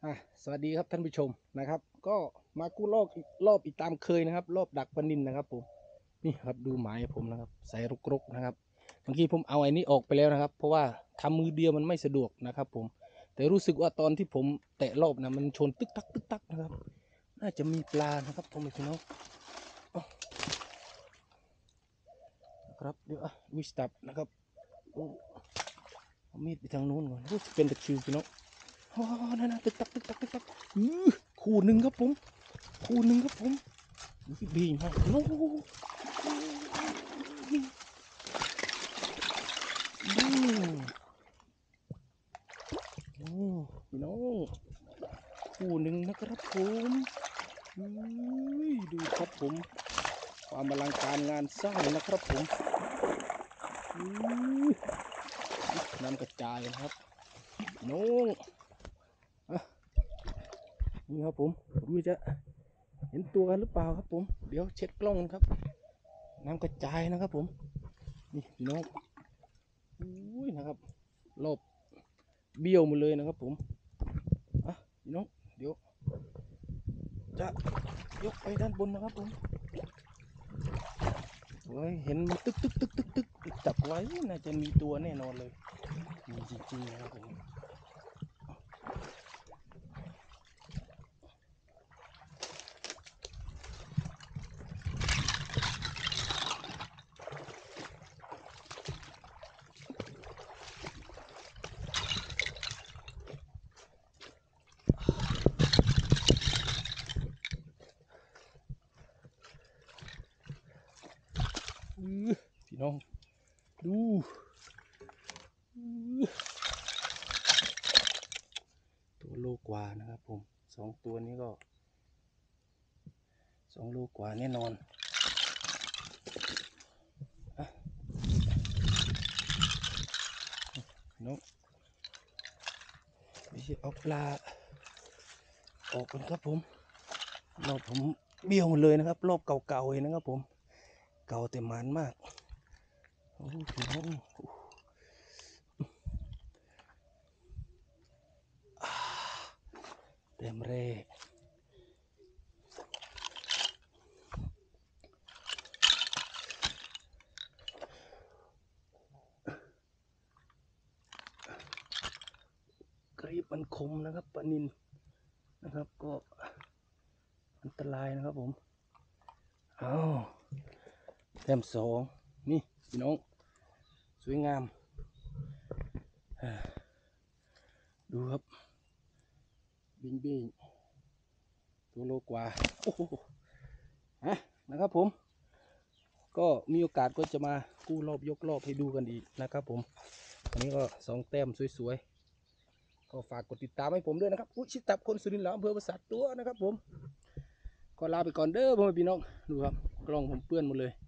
สวัสดีครับท่านผู้ชมนะครับก็มากู้รอบอีกตามเคยนะครับรอบดักปลานิลนะครับผมนี่ครับดูหมายผมนะครับใส่รกๆนะครับบางทีผมเอาไอ้นี้ออกไปแล้วนะครับเพราะว่าทำมือเดียวมันไม่สะดวกนะครับผมแต่รู้สึกว่าตอนที่ผมแตะรอบนะมันชนตึกตักตึกตักนะครับน่าจะมีปลานะครับผมพี่น้องครับเดี๋ยววิสตับนะครับเอามีดไปทางนู้นก่อนรู้สึกเป็นตะคริวพี่น้องนั่นตึกตักตึกตักตึกตักคู่หนึ่งครับผมคู่หนึ่งครับผมบีมากโอ้โหพี่น้องคู่หนึ่งนะครับผมดูครับผมความอลังการงานสร้างนะครับผมน้ำกระจายนะครับพี่น้องนี่ครับผมดูจะเห็นตัวกันหรือเปล่าครับผมเดี๋ยวเช็คกล้องครับน้ำกระจายนะครับผมนี่พี่น้องนะครับรอบเบี้ยวหมดเลยนะครับผมพี่น้องเดี๋ยวจะยกไปด้านบนนะครับผมเห็นมันตึกจับไว้น่าจะมีตัวแน่นอนเลยมีจริงๆนะครับผมพี่น้องดูตัวโลกว่านะครับผม2 ตัวนี้ก็2 โลกว่าแน่นอนน้องไม่ใช่เอาปลาออกกันครับผมรอบผมเบี้ยวหมดเลยนะครับรอบเก่าๆเลยนะครับผมเก่าแต่มันมากพี่น้องเต็มเร่กรีบมันคมนะครับปลานิลนะครับก็อันตรายนะครับผมแต้ม2นี่พี่น้องสวยงามดูครับบิงตัวโลกว่าโอ้โหนะครับผมก็มีโอกาสก็จะมากู้รอบยกรอบให้ดูกันอีกนะครับผมอันนี้ก็2 แต้มสวยๆก็ฝากกดติดตามให้ผมด้วยนะครับชิดตับคนสุรินทร์หลาอำเภอประสาทตัวนะครับผมก็ลาไปก่อนเด้อพ่อแม่พี่น้องดูครับกล้องผมเปื้อนหมดเลย